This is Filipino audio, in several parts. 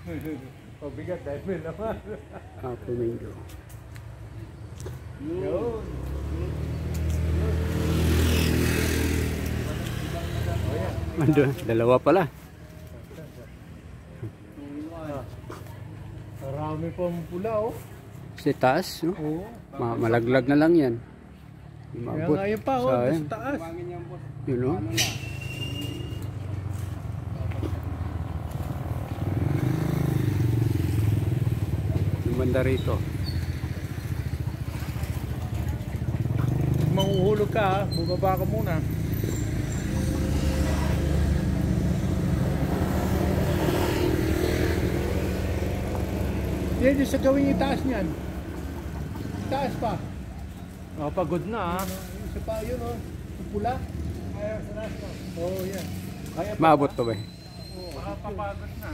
Pabigat dahil may laman. Flamingo. Yun. Andun, dalawa pala. Marami pang pula, oh. Sa taas, no? Oo. Malaglag na lang yan. Kaya nga yun pa, oh. Sa taas. Yun, no? Yung banda rito. Manguhulog ka, ha. Bumaba ka muna. Yan yung sa gawing itaas niyan. Itaas pa. Oh, pagod na, ha. Isa pa yun, oh. Yung pula. Kaya sa last pa. Oh, yan. Kaya pa. Maabot pa ba? Baka papagod na.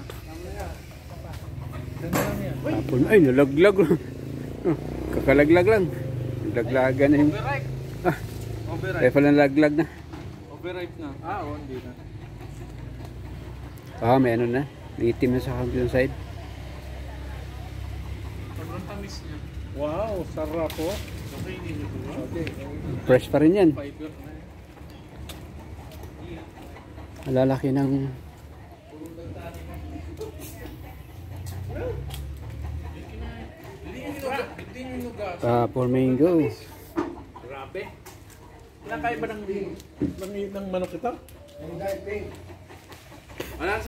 Ganda lang yan. Tapon, ay, nalaglag. Kakalaglag lang. Nalaglagan na yung... Overripe. Overripe. Kaya pala nalaglag na. Overripe na. Oo, hindi na. May ano na. May itim na sa kabilang side. Sobrang tamis niya. Wow, sarap po. Okay, hindi ito. Okay. Fresh pa rin yan. Fiber na yan. Malalaki ng... Flamingo. Grabe. Kinakain ba ng manok ito? Hindi,